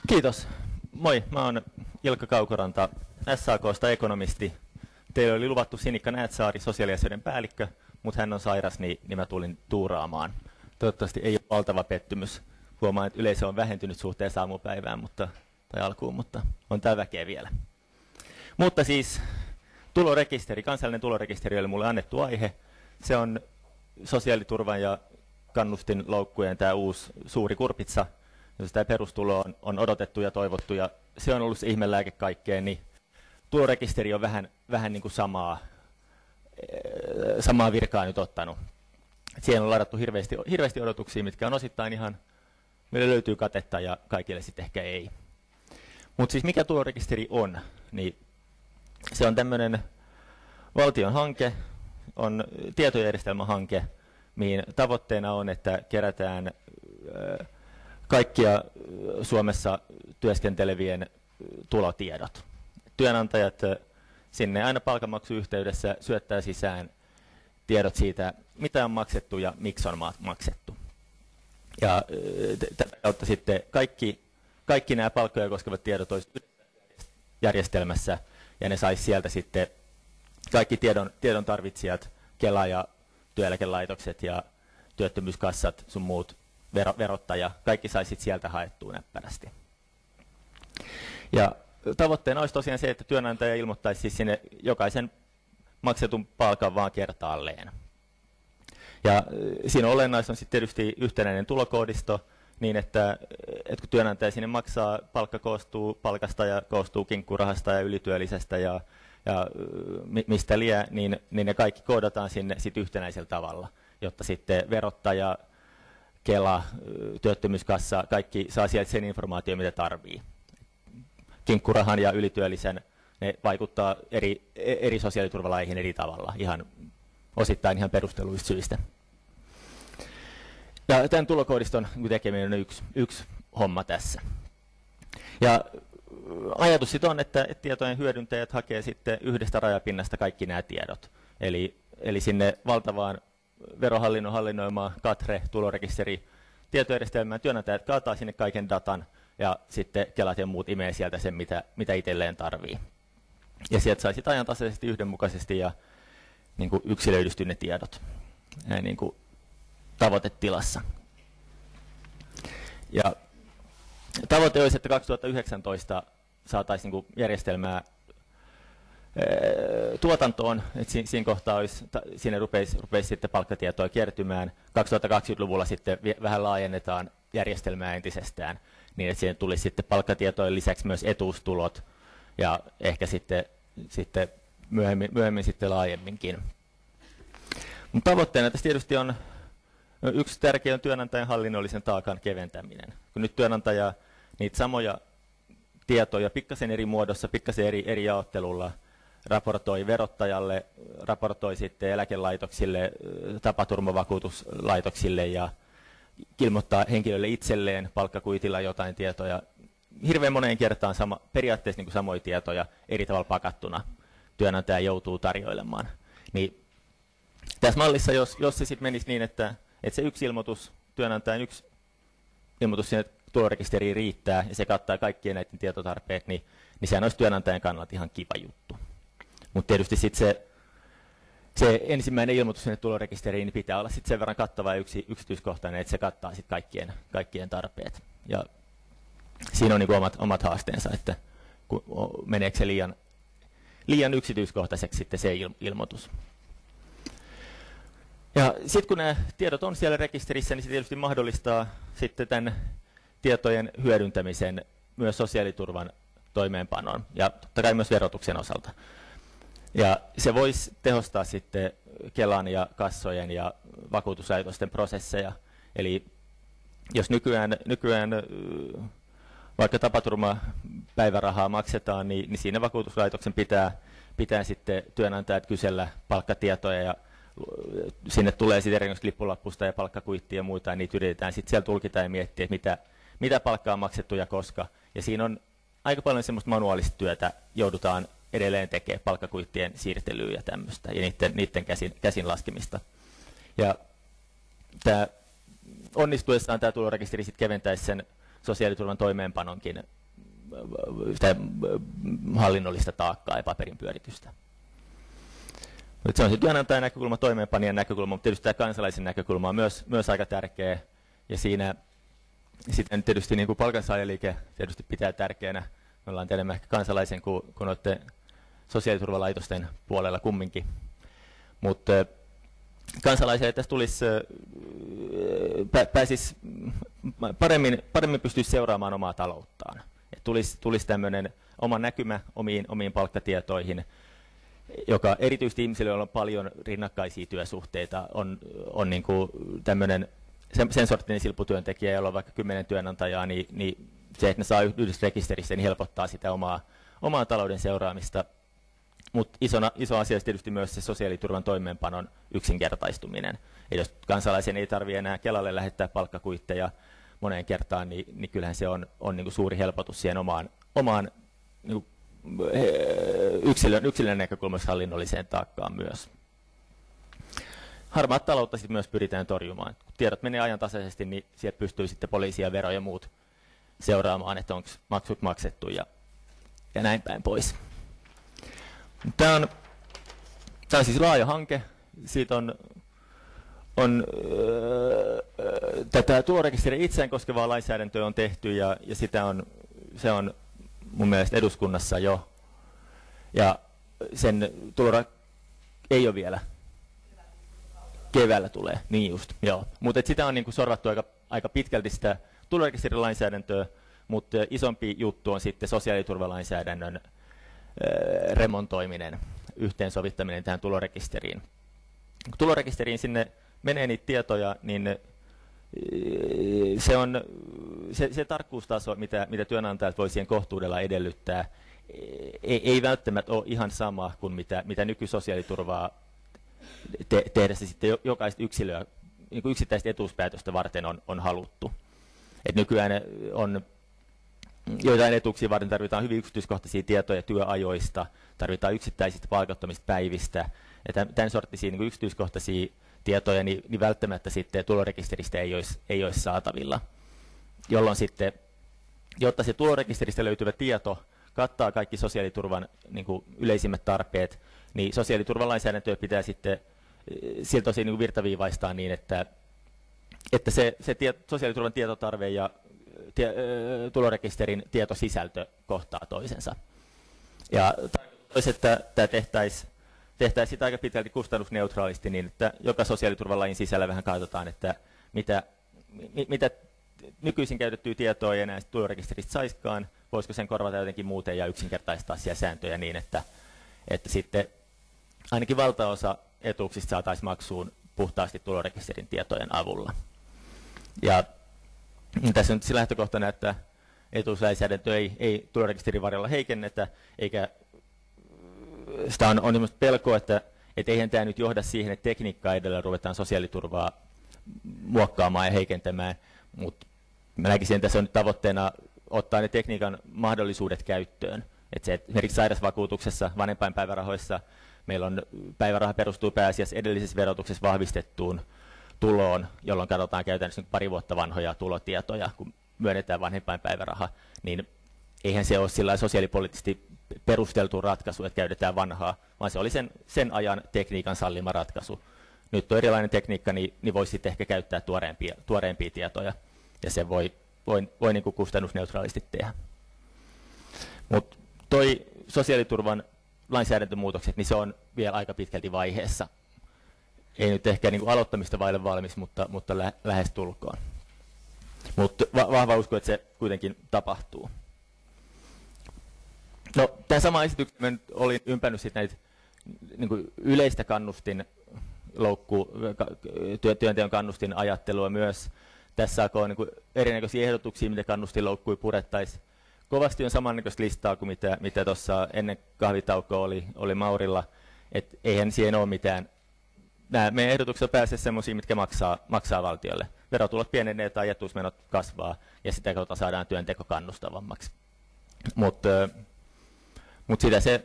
Kiitos. Moi, mä oon Ilkka Kaukoranta, SAK:sta ekonomisti. Teille oli luvattu Sinikka Näätsaari, sosiaaliasioiden päällikkö, mutta hän on sairas, niin mä tulin tuuraamaan. Toivottavasti ei ole valtava pettymys. Huomaan, että yleisö on vähentynyt suhteessa aamupäivään tai alkuun, mutta on tää väkeä vielä. Mutta siis tulorekisteri, kansallinen tulorekisteri oli mulle annettu aihe. Se on sosiaaliturvan ja kannustinloukkujen tämä uusi suuri kurpitsa, jos tämä perustulo on odotettu ja toivottu, ja se on ollut se ihmelääke kaikkeen, niin tulorekisteri on vähän niin kuin samaa virkaa nyt ottanut. Siihen on ladattu hirveästi odotuksia, mitkä on osittain ihan, meille löytyy katetta ja kaikille sitten ehkä ei. Mutta siis mikä tulorekisteri on, niin se on tämmöinen valtion hanke, on tietojärjestelmähanke, mihin tavoitteena on, että kerätään kaikkia Suomessa työskentelevien tulotiedot. Työnantajat sinne aina palkanmaksuyhteydessä syöttää sisään tiedot siitä, mitä on maksettu ja miksi on maksettu. Ja tätä kautta sitten kaikki nämä palkkoja koskevat tiedot olisivat järjestelmässä, ja ne saisi sieltä sitten kaikki tiedon tarvitsijat, Kela ja työeläkelaitokset ja työttömyyskassat, sun muut verottaja, kaikki saisi sieltä haettua näppärästi. Ja tavoitteena olisi tosiaan se, että työnantaja ilmoittaisi siis sinne jokaisen maksetun palkan vaan kertaalleen. Ja siinä olennaista on sitten tietysti yhtenäinen tulokoodisto, niin että kun työnantaja sinne maksaa, palkka koostuu palkasta ja koostuu kinkkurahasta ja ylityölisestä ja mistä liian, niin ne kaikki koodataan sinne sit yhtenäisellä tavalla, jotta sitten verottaja, Kela, työttömyyskassa, kaikki saa sieltä sen informaation, mitä tarvii. Kinkkurahan ja ylityölisen, ne vaikuttaa eri sosiaaliturvalaihin eri tavalla, osittain ihan perustelluista syistä. Ja tämän tulokoodiston tekeminen on yksi homma tässä. Ja ajatus sitten on, että tietojen hyödyntäjät hakee sitten yhdestä rajapinnasta kaikki nämä tiedot. Eli sinne valtavaan verohallinnon hallinnoimaan Katre, tulorekisteri, tietojärjestelmään työnantajat kaataa sinne kaiken datan ja sitten Kelat ja muut imee sieltä sen, mitä itselleen tarvii. Ja sieltä sai sitten ajantasaisesti, yhdenmukaisesti ja niin kuin yksilöidysti ne tiedot niin kuin tavoitetilassa. Ja tavoite olisi, että 2019 saataisiin niin kuin järjestelmää tuotantoon, että siinä kohtaa siinä rupeisi sitten palkkatietoa kertymään. 2020-luvulla sitten vähän laajennetaan järjestelmää entisestään, niin että siihen tulisi sitten palkkatietojen lisäksi myös etuustulot ja ehkä sitten myöhemmin sitten laajemminkin. Mutta tavoitteena tässä tietysti on yksi tärkeä on työnantajan hallinnollisen taakan keventäminen. Kun nyt työnantaja niitä samoja tietoja pikkasen eri muodossa, pikkasen eri jaottelulla raportoi verottajalle, raportoi sitten eläkelaitoksille, tapaturmavakuutuslaitoksille ja ilmoittaa henkilölle itselleen palkkakuitilla jotain tietoja. Hirveän moneen kertaan periaatteessa niin kuin samoja tietoja eri tavalla pakattuna työnantaja joutuu tarjoilemaan. Niin tässä mallissa, jos se sitten menisi niin, että se yksi ilmoitus, työnantajan yksi ilmoitus sinne tulorekisteriin riittää ja se kattaa kaikkien näiden tietotarpeet, niin sehän olisi työnantajan kannalta ihan kiva juttu. Mutta tietysti sitten se ensimmäinen ilmoitus sinne tulorekisteriin niin pitää olla sitten sen verran kattava ja yksityiskohtainen, että se kattaa sitten kaikkien tarpeet. Ja siinä on niin kuin omat haasteensa, että meneekö se liian yksityiskohtaiseksi sitten se ilmoitus. Ja sitten kun nämä tiedot on siellä rekisterissä, niin se tietysti mahdollistaa sitten tämän tietojen hyödyntämisen myös sosiaaliturvan toimeenpanoon ja totta kai myös verotuksen osalta. Ja se voisi tehostaa sitten Kelan ja kassojen ja vakuutuslaitosten prosesseja. Eli jos nykyään vaikka tapaturmapäivärahaa maksetaan, niin siinä vakuutuslaitoksen pitää sitten työnantajat kysellä palkkatietoja ja sinne tulee sitten erinäköistä lippulappusta ja palkkakuittia ja muuta, ja niitä yritetään sitten siellä tulkita ja miettiä, että mitä palkkaa on maksettu ja koska. Ja siinä on aika paljon semmoista manuaalista työtä, joudutaan edelleen tekemään palkkakuittien siirtelyä ja tämmöistä, ja niiden käsin laskemista. Ja tämä onnistuessaan tämä tulorekisteri sitten keventäisi sen sosiaaliturvan toimeenpanonkin sitä hallinnollista taakkaa ja paperin pyöritystä. Se on se työnantajan näkökulma, toimeenpanijan näkökulma, mutta tietysti tämä kansalaisen näkökulma on myös aika tärkeä. Ja siinä sitten tietysti niin kuin palkansaajaliike tietysti pitää tärkeänä. Me ollaan enemmän ehkä kansalaisen kuin olette sosiaaliturvalaitosten puolella kumminkin. Mutta kansalaisille tässä pääsisi paremmin pystyisi seuraamaan omaa talouttaan. Tulisi tämmöinen oma näkymä omiin palkkatietoihin, joka erityisesti ihmisille, joilla on paljon rinnakkaisia työsuhteita, on niin kuin tämmöinen sen sorttinen silpputyöntekijä, jolla on vaikka 10 työnantajaa, niin se, että ne saa yhdessä rekisterissä, niin helpottaa sitä omaa talouden seuraamista. Mutta iso asia on tietysti myös se sosiaaliturvan toimeenpanon yksinkertaistuminen. Eli jos kansalaisen ei tarvitse enää Kelalle lähettää palkkakuitteja moneen kertaan, niin kyllähän se on niin kuin suuri helpotus siihen omaan niin kuin yksilön näkökulmasta hallinnolliseen taakkaan myös. Harmaat taloutta sitten myös pyritään torjumaan. Kun tiedot menee ajantasaisesti, niin sieltä pystyy sitten poliisi ja vero ja muut seuraamaan, että onko maksut maksettu ja näin päin pois. Tämä on siis laaja hanke. Siitä on tätä tulorekisterin itseään koskevaa lainsäädäntöä on tehty ja se on mun mielestä eduskunnassa jo. Ja sen ei ole vielä. Keväällä tulee, niin just, joo. Mutta sitä on niinku sorvattu aika pitkälti sitä tulorekisterilainsäädäntöä, mutta isompi juttu on sitten sosiaaliturvalainsäädännön remontoiminen, yhteensovittaminen tähän tulorekisteriin. Kun tulorekisteriin sinne menee niitä tietoja, niin se tarkkuustaso, mitä työnantajat voi siihen kohtuudella edellyttää, ei välttämättä ole ihan sama kuin mitä nykysosiaaliturvaa tehdä se sitten jokaista yksilöä, niin yksittäistä etuuspäätöstä varten on haluttu. Et nykyään joitain etuuksia varten tarvitaan hyvin yksityiskohtaisia tietoja työajoista, tarvitaan yksittäisistä palkattomista päivistä, ja tämän sorttisia niin yksityiskohtaisia tietoja, niin välttämättä sitten tulorekisteristä ei olisi saatavilla. Jolloin sitten, jotta se tulorekisteristä löytyvä tieto kattaa kaikki sosiaaliturvan niin kuin yleisimmät tarpeet, niin sosiaaliturvalainsäädäntöä pitää sitten siltä osin niin virtaviivaistaa niin, että se sosiaaliturvan tietotarve ja tulorekisterin tietosisältö kohtaa toisensa. Ja tarkoitus, että tämä tehtäisiin sitä aika pitkälti kustannusneutraalisti niin, että joka sosiaaliturvalain sisällä vähän katsotaan, että mitä nykyisin käytettyä tietoa ei enää tulorekisteristä saiskaan, voisiko sen korvata jotenkin muuten ja yksinkertaistaa siellä sääntöjä niin, että sitten ainakin valtaosa etuuksista saataisiin maksuun puhtaasti tulorekisterin tietojen avulla. Ja tässä on nyt se lähtökohtana, että etuuslainsäädäntö ei tulorekisterin varjolla heikennetä, eikä sitä on semmoista pelkoa, että eihän tämä nyt johda siihen, että tekniikkaa edellä ruvetaan sosiaaliturvaa muokkaamaan ja heikentämään, mutta mä näkisin, että tässä on nyt tavoitteena ottaa ne tekniikan mahdollisuudet käyttöön. Että se, esimerkiksi sairausvakuutuksessa, vanhempainpäivärahoissa meillä on päiväraha perustuu pääasiassa edellisessä verotuksessa vahvistettuun tuloon, jolloin katsotaan käytännössä pari vuotta vanhoja tulotietoja, kun myönnetään vanhempainpäiväraha, niin eihän se ole sillä sosiaalipoliittisesti perusteltu ratkaisu, että käytetään vanhaa, vaan se oli sen ajan tekniikan sallima ratkaisu. Nyt on erilainen tekniikka, niin voisi sitten ehkä käyttää tuoreempia tietoja, ja se voi niin kuin kustannusneutraalisti tehdä. Mutta toi sosiaaliturvan lainsäädäntömuutokset, niin se on vielä aika pitkälti vaiheessa. Ei nyt ehkä niin kuin aloittamista vaille valmis, mutta lähes tulkoon. Mutta vahva usko, että se kuitenkin tapahtuu. No, tämän saman esityksen olin ympännyt sitten näitä niin kuin yleistä työnteon kannustinajattelua myös. Tässä on niin kuin erinäköisiä ehdotuksia, miten kannustinloukkuja purettaisiin. Kovasti on samannäköistä listaa kuin mitä tuossa ennen kahvitaukoa oli Maurilla. Et eihän siihen ole mitään. Nämä meidän ehdotukset pääsee sellaisia, mitkä maksaa valtiolle. Verotulot pienenee tai etuusmenot kasvaa ja sitä kautta saadaan työnteko kannustavammaksi. Mutta sitä se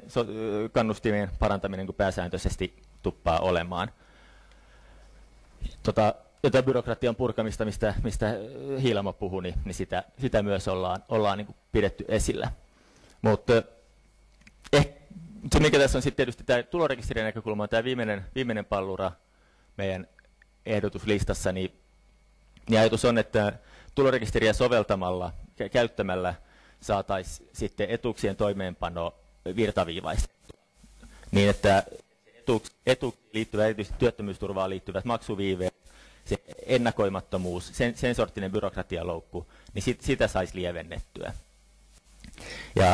kannustimien parantaminen kuin pääsääntöisesti tuppaa olemaan. jota byrokratian purkamista, mistä Hiilamo puhui, niin sitä myös ollaan niin kuin pidetty esillä. Mutta se, mikä tässä on sitten tietysti tämä tulorekisterin näkökulma, on tämä viimeinen pallura meidän ehdotuslistassa, niin ajatus on, että tulorekisteriä soveltamalla, käyttämällä saataisiin sitten etuuksien toimeenpano virtaviivaistettua. Niin, että etuuksiin liittyvät, erityisesti työttömyysturvaan liittyvät maksuviiveet, se ennakoimattomuus, sen sorttinen byrokratialoukku, niin sitä saisi lievennettyä. Ja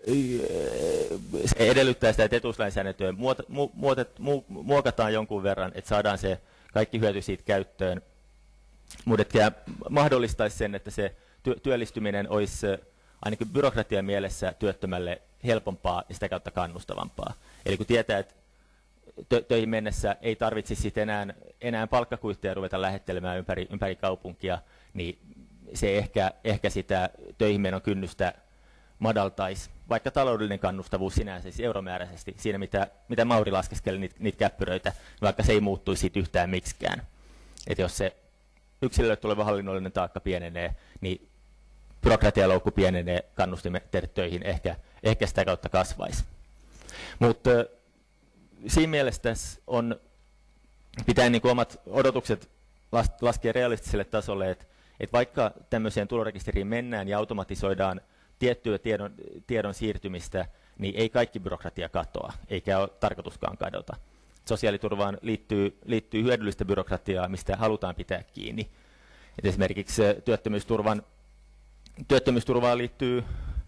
se edellyttää sitä, että etuuslainsäädäntöä muokataan jonkun verran, että saadaan se kaikki hyöty siitä käyttöön, mutta mahdollistaisi sen, että se työllistyminen olisi ainakin byrokratian mielessä työttömälle helpompaa ja sitä kautta kannustavampaa. Eli kun tietää, että töihin mennessä ei tarvitsisi enää palkkakuitteja ruveta lähettelemään ympäri kaupunkia, niin se ehkä sitä töihin menon kynnystä madaltaisi, vaikka taloudellinen kannustavuus sinänsä, siis euromääräisesti, siinä mitä Mauri laskeskeli niitä käppyröitä, vaikka se ei muuttuisi siitä yhtään miksikään. Että jos se yksilölle tuleva hallinnollinen taakka pienenee, niin byrokratialoukku pienenee, kannustimme tehdä töihin ehkä sitä kautta kasvaisi. Mutta siinä mielessä tässä pitää niin kuin omat odotukset laskea realistiselle tasolle, että vaikka tämmöiseen tulorekisteriin mennään ja automatisoidaan tiettyä tiedon siirtymistä, niin ei kaikki byrokratia katoa, eikä ole tarkoituskaan kadota. Sosiaaliturvaan liittyy hyödyllistä byrokratiaa, mistä halutaan pitää kiinni. Et esimerkiksi työttömyysturvaan liittyy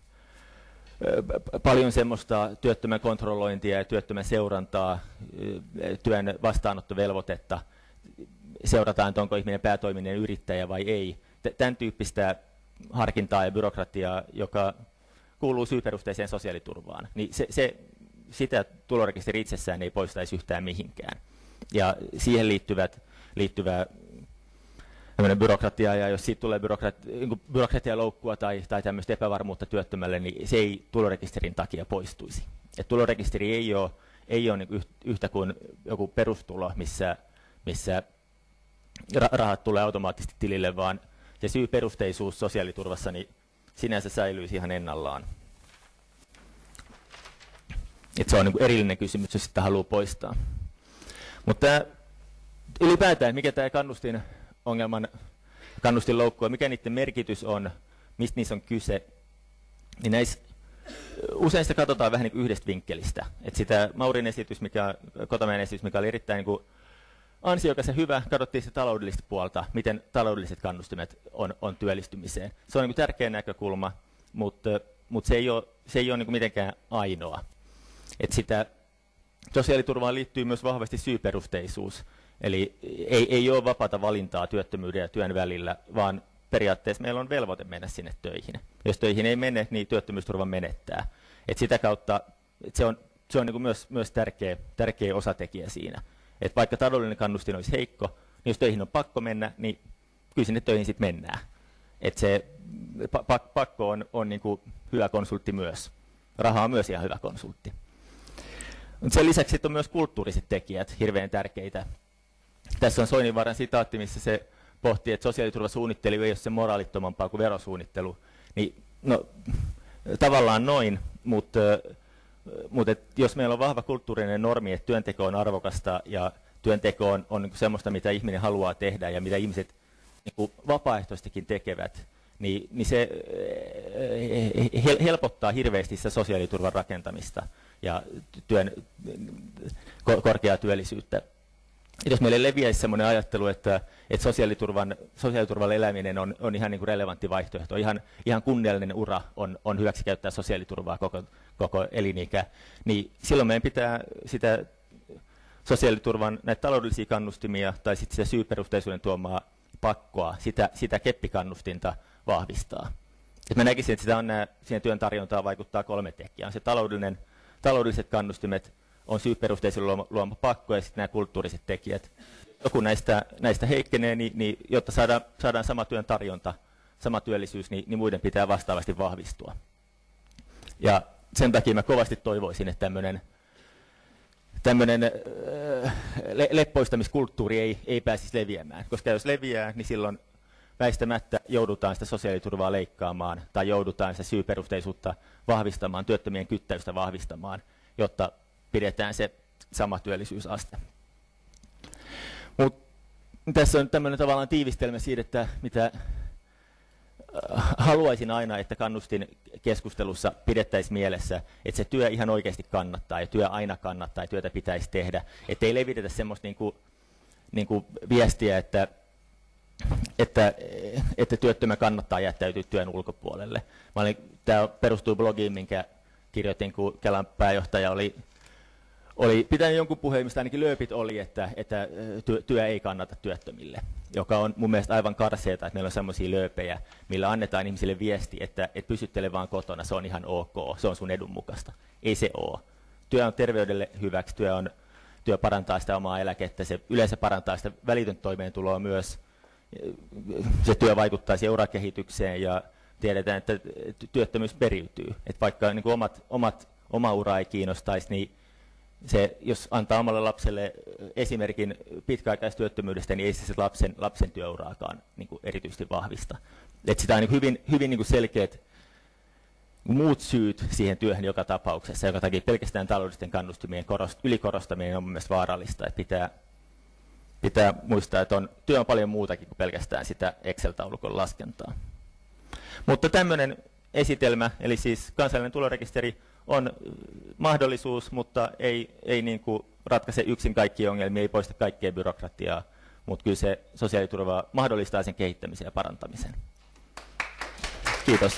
paljon semmoista työttömän kontrollointia ja työttömän seurantaa, työn vastaanottovelvoitetta, seurataan, että onko ihminen päätoiminen yrittäjä vai ei. Tämän tyyppistä harkintaa ja byrokratiaa, joka kuuluu syyperusteiseen sosiaaliturvaan, niin sitä tulorekisteri itsessään ei poistaisi yhtään mihinkään. Ja siihen liittyvää byrokratiaa, ja jos siitä tulee byrokratialoukkua tai tämmöistä epävarmuutta työttömälle, niin se ei tulorekisterin takia poistuisi. Et tulorekisteri ei ole niin yhtä kuin joku perustulo, missä rahat tulee automaattisesti tilille, vaan se syyperusteisuus sosiaaliturvassa niin sinänsä säilyisi ihan ennallaan. Et se on niin kuin erillinen kysymys, jos sitä haluaa poistaa. Mutta ylipäätään, mikä tämä kannustinloukku on, mikä niiden merkitys on, mistä niissä on kyse, niin usein sitä katsotaan vähän niin kuin yhdestä vinkkelistä. Et sitä Maurin esitys, Kotamäen esitys, mikä oli erittäin niin kuin ansiokas ja hyvä, katsottiin sitä taloudellista puolta, miten taloudelliset kannustimet on työllistymiseen. Se on niin kuin tärkeä näkökulma, mutta se ei ole niin kuin mitenkään ainoa. Et sitä sosiaaliturvaan liittyy myös vahvasti syyperusteisuus. Eli ei ole vapaata valintaa työttömyyden ja työn välillä, vaan periaatteessa meillä on velvoite mennä sinne töihin. Jos töihin ei mene, niin työttömyysturva menettää. Et sitä kautta se on niin kuin myös tärkeä osatekijä siinä. Et vaikka taloudellinen kannustin olisi heikko, niin jos töihin on pakko mennä, niin kyllä sinne töihin sitten mennään. Et se pakko on niin kuin hyvä konsultti myös. Raha on myös ihan hyvä konsultti. Mut sen lisäksi on myös kulttuuriset tekijät hirveän tärkeitä. Tässä on Soininvaaran sitaatti, missä se pohtii, että sosiaaliturvasuunnittelu ei ole se moraalittomampaa kuin verosuunnittelu. Niin, no, tavallaan noin, mutta jos meillä on vahva kulttuurinen normi, että työnteko on arvokasta ja työnteko on niin semmoista, mitä ihminen haluaa tehdä ja mitä ihmiset niin vapaaehtoisestikin tekevät, niin se helpottaa hirveästi sitä sosiaaliturvan rakentamista ja työn korkeaa työllisyyttä. Jos meille leviäisi sellainen ajattelu, että sosiaaliturvalla eläminen on ihan niin kuin relevantti vaihtoehto, ihan kunniallinen ura on hyväksi käyttää sosiaaliturvaa koko elinikä, niin silloin meidän pitää sitä sosiaaliturvan näitä taloudellisia kannustimia tai sitten sitä syyperusteisuuden tuomaa pakkoa, sitä keppikannustinta vahvistaa. Et mä näkisin, että siihen työn tarjontaan vaikuttaa 3 tekijää. Se taloudelliset kannustimet, on syyperusteisuuden luoma pakko ja sitten nämä kulttuuriset tekijät. Joku näistä heikkenee, niin jotta saadaan sama työn tarjonta, sama työllisyys, niin muiden pitää vastaavasti vahvistua. Ja sen takia mä kovasti toivoisin, että tämmöinen leppoistamiskulttuuri ei pääsisi leviämään, koska jos leviää, niin silloin väistämättä joudutaan sitä sosiaaliturvaa leikkaamaan tai joudutaan sitä syyperusteisuutta vahvistamaan, työttömien kyttäystä vahvistamaan, jotta pidetään se sama työllisyysaste. Mut tässä on tämmöinen tavallaan tiivistelmä siitä, että mitä haluaisin aina, että kannustin keskustelussa pidettäisiin mielessä, että se työ ihan oikeasti kannattaa ja työ aina kannattaa ja työtä pitäisi tehdä. Että ei levitetä semmoista niinku viestiä, että työttömän kannattaa jättäytyä työn ulkopuolelle. Tämä perustuu blogiin, minkä kirjoitin, kun Kelan pääjohtaja oli pitänyt jonkun puheen, mistä ainakin lööpit oli, että työ ei kannata työttömille, joka on mun mielestä aivan karseeta, että meillä on sellaisia lööpejä, millä annetaan ihmisille viesti, että pysyttele vaan kotona, se on ihan ok, se on sun edun mukaista. Ei se ole. Työ on terveydelle hyväksi, työ parantaa sitä omaa eläkettä, se yleensä parantaa sitä välitöntä toimeentuloa myös. Se työ vaikuttaa siihen urakehitykseen ja tiedetään, että työttömyys periytyy. Että vaikka niin kuin oma ura ei kiinnostaisi, niin se, jos antaa omalle lapselle esimerkin pitkäaikaistyöttömyydestä, niin ei se lapsen työuraakaan niin kuin erityisesti vahvista. Että sitä on niin hyvin niin kuin selkeät muut syyt siihen työhön joka tapauksessa, joka takia pelkästään taloudellisten kannustimien ylikorostaminen on mielestäni vaarallista. Että pitää muistaa, että työ on paljon muutakin kuin pelkästään sitä Excel-taulukon laskentaa. Mutta tämmöinen esitelmä, eli siis kansallinen tulorekisteri, on mahdollisuus, mutta ei niin kuin ratkaise yksin kaikkia ongelmia, ei poista kaikkea byrokratiaa, mutta kyllä se sosiaaliturva mahdollistaa sen kehittämisen ja parantamisen. Kiitos.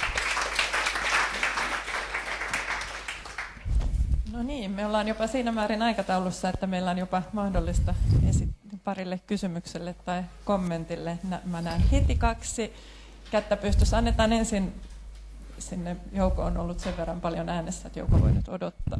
No niin, me ollaan jopa siinä määrin aikataulussa, että meillä on jopa mahdollista parille kysymykselle tai kommentille. Mä näen heti 2 kättä pystyssä. Annetaan ensin sinne. Jouko on ollut sen verran paljon äänessä, että Jouko voi nyt odottaa.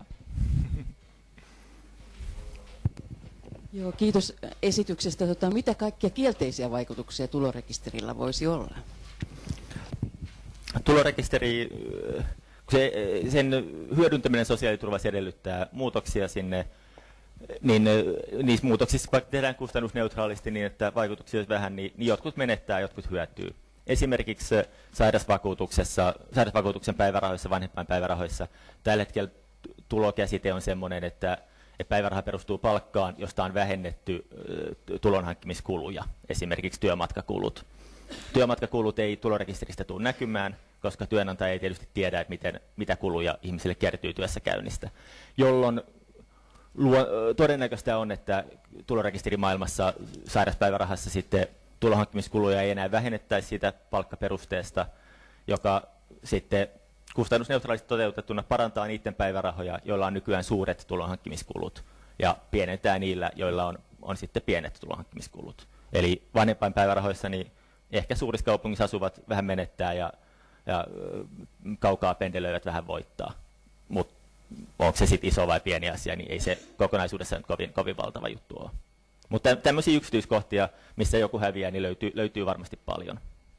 Joo, kiitos esityksestä. Mitä kaikkia kielteisiä vaikutuksia tulorekisterillä voisi olla? Tulorekisteri, sen hyödyntäminen sosiaaliturvassa edellyttää muutoksia sinne, niin niissä muutoksissa vaikka tehdään kustannusneutraalisti niin, että vaikutuksia olisi vähän, niin jotkut menettää, jotkut hyötyy. Esimerkiksi sairausvakuutuksen päivärahoissa, vanhempainpäivärahoissa tällä hetkellä tulokäsite on sellainen, että päiväraha perustuu palkkaan, josta on vähennetty tulonhankkimiskuluja, esimerkiksi työmatkakulut. Työmatkakulut ei tulorekisteristä tule näkymään, koska työnantaja ei tietysti tiedä, että mitä kuluja ihmisille kertyy työssäkäynnistä, jolloin todennäköistä on, että tulorekisterimaailmassa sairauspäivärahassa sitten tulonhankkimiskuluja ei enää vähennettäisi siitä palkkaperusteesta, joka sitten kustannusneutraalisti toteutettuna parantaa niiden päivärahoja, joilla on nykyään suuret tulonhankkimiskulut, ja pienentää niillä, joilla on sitten pienet tulonhankkimiskulut. Eli vanhempainpäivärahoissa niin ehkä suurissa kaupungissa asuvat vähän menettää ja kaukaa pendelöivät vähän voittaa. Mutta onko se sitten iso vai pieni asia, niin ei se kokonaisuudessaan kovin valtava juttu ole. Mutta tämmöisiä yksityiskohtia, missä joku häviää, niin löytyy varmasti paljon.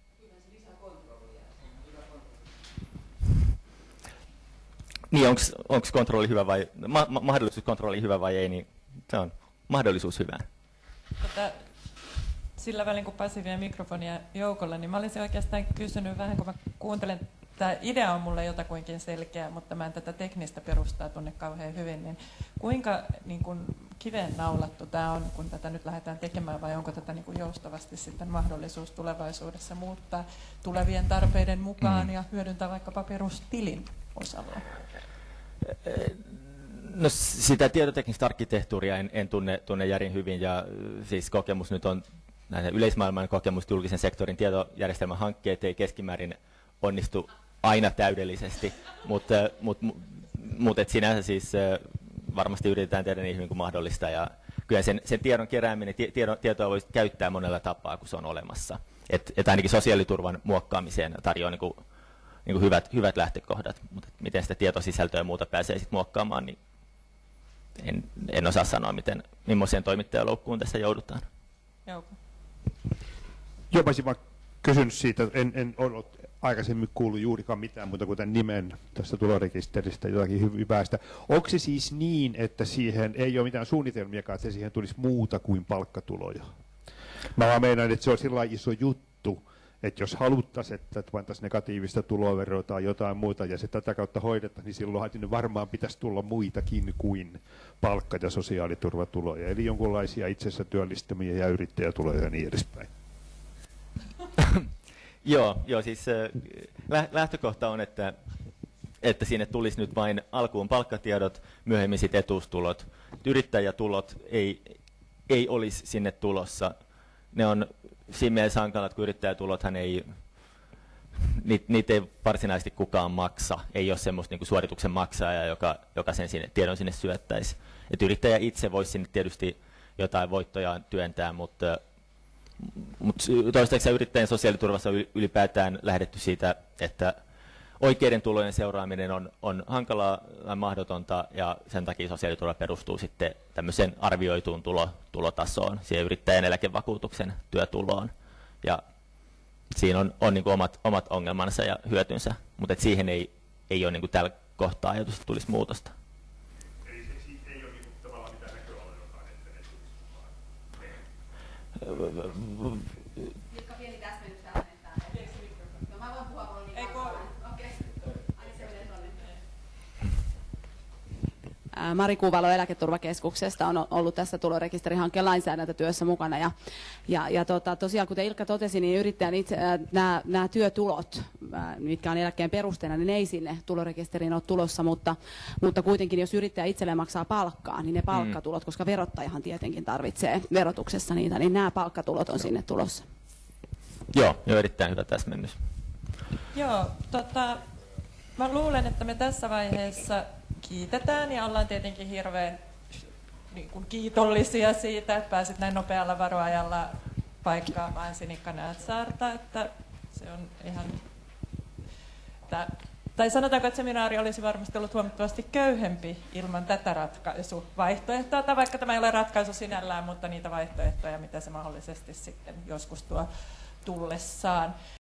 Niin, onko kontrolli hyvä vai mahdollisuus kontrolli hyvä vai ei, niin se on mahdollisuus hyvään. Sillä välin, kun Pasi vie mikrofonia Joukolle, niin mä olisin oikeastaan kysynyt vähän, kun mä kuuntelen, tämä idea on mulle jotakuinkin selkeä, mutta mä en tätä teknistä perustaa tunne kauhean hyvin, niin kuinka niin kun kiveen naulattu tämä on, kun tätä nyt lähdetään tekemään, vai onko tätä niin kun joustavasti sitten mahdollisuus tulevaisuudessa muuttaa tulevien tarpeiden mukaan ja hyödyntää vaikkapa perustilin osalla? No, sitä tietoteknistä arkkitehtuuria en tunne järin hyvin, ja siis kokemus nyt on näiden yleismaailman kokemus, julkisen sektorin tietojärjestelmän hankkeet ei keskimäärin onnistu aina täydellisesti, mutta sinänsä siis varmasti yritetään tehdä niin hyvin kuin mahdollista, ja kyllä sen tiedon kerääminen, tietoa voi käyttää monella tapaa, kun se on olemassa. Että ainakin sosiaaliturvan muokkaamiseen tarjoaa niin kuin hyvät lähtökohdat, mutta miten sitä tietosisältöä ja muuta pääsee sitten muokkaamaan, niin en osaa sanoa, millaiseen toimittajaloukkuun tässä joudutaan. Jouko. Joo, mä olisin vaan kysynyt siitä, en ollut aikaisemmin kuullut juurikaan mitään muuta kuin tämän nimen tästä tulorekisteristä, jotakin hyvästä. Onko se siis niin, että siihen ei ole mitään suunnitelmiakaan, että siihen tulisi muuta kuin palkkatuloja? Mä vaan meinaan, että se on sillä iso juttu, että jos haluttaisiin, että pantaisiin negatiivista tuloveroa tai jotain muuta ja se tätä kautta hoidetaan, niin silloinhan sinne varmaan pitäisi tulla muitakin kuin palkka- ja sosiaaliturvatuloja, eli jonkinlaisia itsensä työllistämiä ja yrittäjätuloja ja niin edespäin. Joo, siis lähtökohta on, että sinne tulisi nyt vain alkuun palkkatiedot, myöhemmin sitten etuustulot. Yrittäjätulot ei olisi sinne tulossa. Ne on siinä mielessä hankalat, kun yrittäjätulothan niitä ei varsinaisesti kukaan maksa. Ei ole semmoista niin suorituksen maksajaa, joka sen tiedon sinne syöttäisi. Et yrittäjä itse voisi sinne tietysti jotain voittoja työntää, mutta toistaiseksi yrittäjän sosiaaliturvassa on ylipäätään lähdetty siitä, että oikeiden tulojen seuraaminen on hankalaa tai mahdotonta, ja sen takia sosiaaliturva perustuu sitten tämmöiseen arvioituun tulotasoon, siihen yrittäjän eläkevakuutuksen työtuloon. Ja siinä on niin kuin omat ongelmansa ja hyötynsä, mutta siihen ei ole niin kuin tällä kohtaa ajatus, että tulisi muutosta. Eli siitä ei ole niin tavallaan mitään näköalojakaan, että ne Jukka, pieni täsmennys tähän, että no mä voin puhua mulla niin kauan. Okei. Aina se menee tonne. Mari Kuvalo Eläketurvakeskuksesta on ollut tässä tulorekisterihankkeen lainsäädäntötyössä mukana. Tosiaan, kuten Ilkka totesi, niin yrittäjän itse nämä työtulot, mitkä on eläkkeen perusteena, niin ne ei sinne tulorekisteriin ole tulossa, mutta kuitenkin jos yrittäjä itselleen maksaa palkkaa, niin ne palkkatulot, koska verottajahan tietenkin tarvitsee verotuksessa niitä, niin nämä palkkatulot on sinne tulossa. Joo, erittäin hyvä täsmennys. Joo, mä luulen, että me tässä vaiheessa kiitetään ja ollaan tietenkin hirveän niin kuin kiitollisia siitä, että pääsit näin nopealla varoajalla paikkaamaan Sinikka Näätsaarta, että se on ihan... Tai sanotaanko, että seminaari olisi varmasti ollut huomattavasti köyhempi ilman tätä ratkaisuvaihtoehtoa, tai vaikka tämä ei ole ratkaisu sinällään, mutta niitä vaihtoehtoja, mitä se mahdollisesti sitten joskus tuo tullessaan.